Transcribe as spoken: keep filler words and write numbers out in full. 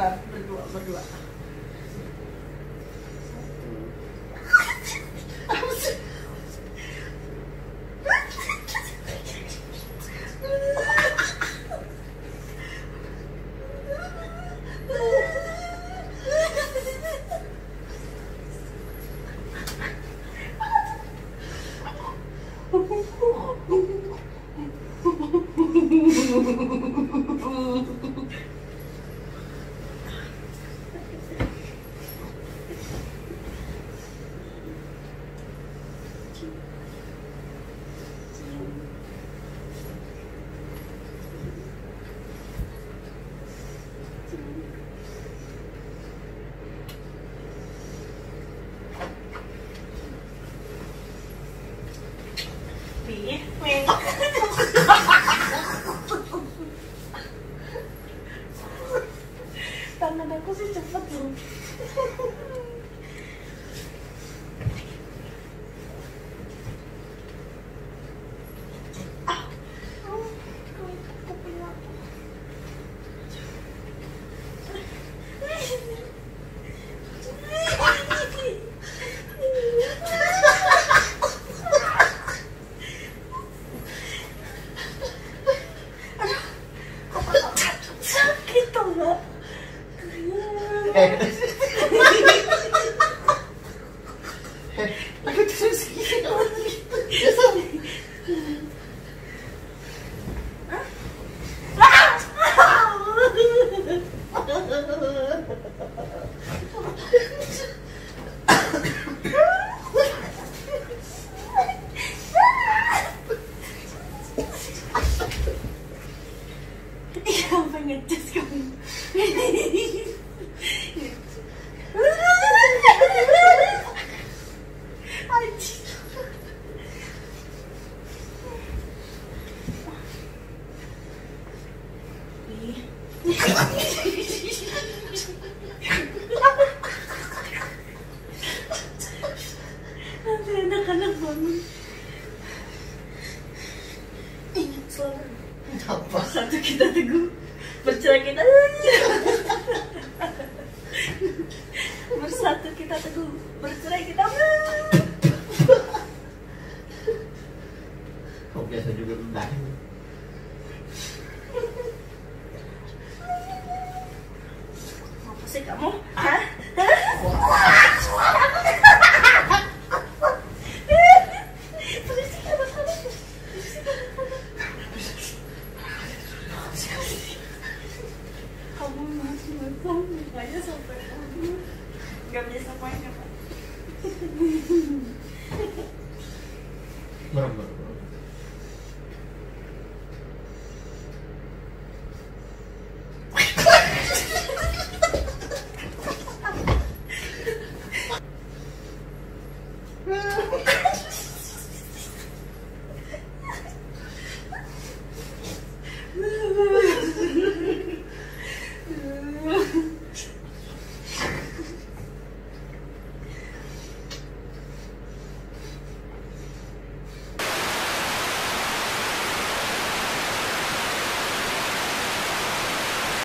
Bentar, berdua, berdua. Tangan aku sih cepet loh. Aku terus gini. Iya, pengen ngecas kamu. Nanti anak-anak bangun. Ingat selalu. Apa? Satu kita teguh, bercerai kita. Bersatu kita teguh, bercerai kita. Kok biasa juga udah. Apa sih kamu? Hah? Kamu masih makan, makanya sampai kamu nggak bisa main apa? Berapa?